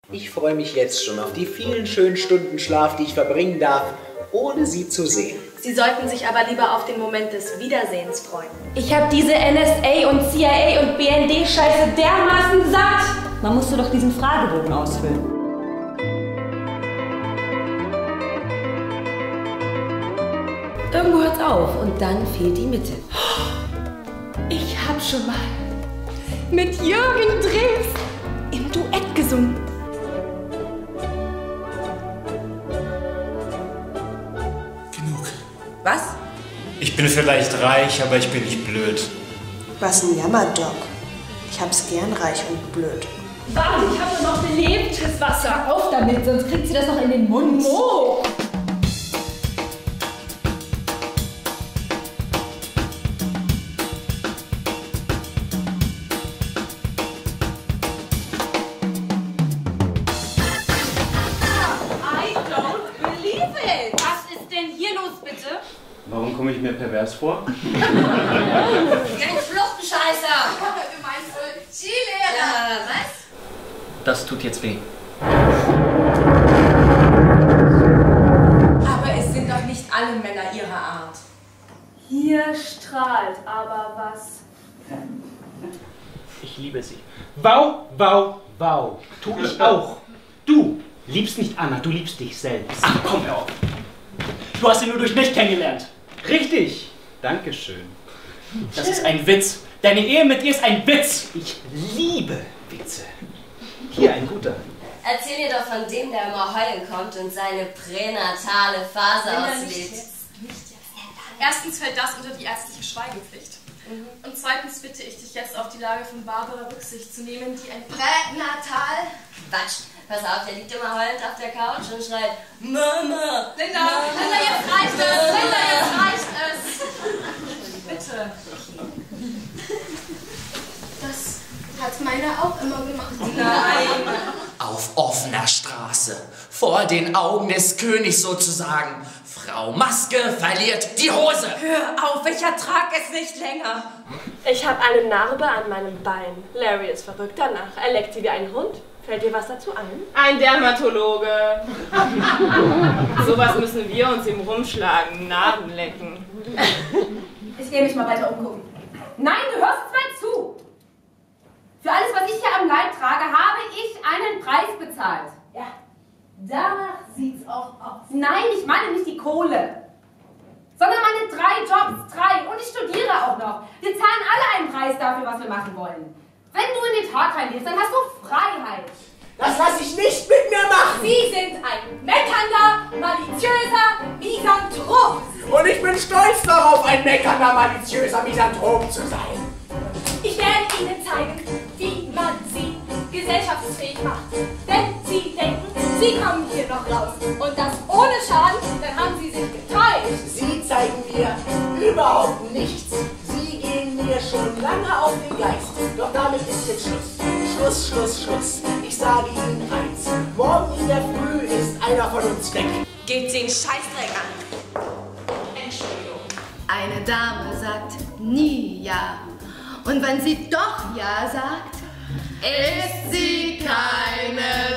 Ich freue mich jetzt schon auf die vielen schönen Stunden Schlaf, die ich verbringen darf, ohne Sie zu sehen. Sie sollten sich aber lieber auf den Moment des Wiedersehens freuen. Ich habe diese NSA und CIA und BND-Scheiße dermaßen satt. Man musste doch diesen Fragebogen ausfüllen. Irgendwo hört's auf und dann fehlt die Mitte. Ich hab schon mal mit Jürgen Drews im Duett gesungen. Genug. Was? Ich bin vielleicht reich, aber ich bin nicht blöd. Was ein Jammer, Doc. Ich hab's gern reich und blöd. Warte, ich habe noch belebtes Wasser. Auf damit, sonst kriegt sie das noch in den Mund. Mo! Warum komme ich mir pervers vor? Ein Fluchtenscheißer! Du meinst wohl Skilehrer? Ja, was? Das tut jetzt weh. Aber es sind doch nicht alle Männer ihrer Art. Hier strahlt aber was. Ich liebe sie. Wow, wow, wow. Tu ich auch. Du liebst nicht Anna, du liebst dich selbst. Ach, komm, hör auf. Du hast sie nur durch mich kennengelernt. Richtig. Dankeschön. Das ist ein Witz. Deine Ehe mit ihr ist ein Witz. Ich liebe Witze. Hier ein guter. Erzähl ihr doch von dem, der immer heulen kommt und seine pränatale Phase auslebt. Erstens fällt das unter die ärztliche Schweigepflicht. Und zweitens bitte ich dich jetzt auf die Lage von Barbara Rücksicht zu nehmen, die ein Pränatal? Quatsch. Pass auf, der liegt immer heulend auf der Couch und schreit Mama! Linda, jetzt reicht es! Linda, jetzt reicht es! Bitte. Das hat meine auch immer gemacht. Nein! Auf offener Straße, vor den Augen des Königs sozusagen. Frau Maske verliert die Hose. Hör auf, ich ertrag es nicht länger. Ich habe eine Narbe an meinem Bein. Larry ist verrückt danach. Er leckt sie wie ein Hund. Fällt dir was dazu ein? Ein Dermatologe. Sowas müssen wir uns im Rumschlagen, Narben lecken. Ich gehe mich mal weiter umgucken. Nein, du hörst jetzt mal zu. Für alles, was ich hier am Leib trage, habe ich einen Preis bezahlt. Ja, danach sieht's auch aus. Nein, ich meine nicht die Kohle, sondern meine 3 Jobs, 3. Und ich studiere auch noch. Wir zahlen alle einen Preis dafür, was wir machen wollen. Wenn du in den Tag reingehst, dann hast du Freiheit. Das lasse ich nicht mit mir machen! Sie sind ein meckernder, maliziöser Misanthrop. Und ich bin stolz darauf, ein meckernder, maliziöser Misanthrop zu sein. Ich werde Ihnen zeigen, wie man sie gesellschaftsfähig macht. Denn Sie denken, Sie kommen hier noch raus. Und das ohne Schaden, dann haben Sie sich geteilt. Sie zeigen mir überhaupt nichts. Sie gehen mir schon lange auf den Geist. Doch damit ist jetzt Schluss. Schluss, Schluss, Schluss. Ich sage Ihnen eins. Morgen in der Früh ist einer von uns weg. Geht den Scheißdreck an. Entschuldigung. Eine Dame sagt nie Ja. Und wenn sie doch Ja sagt, ist sie keine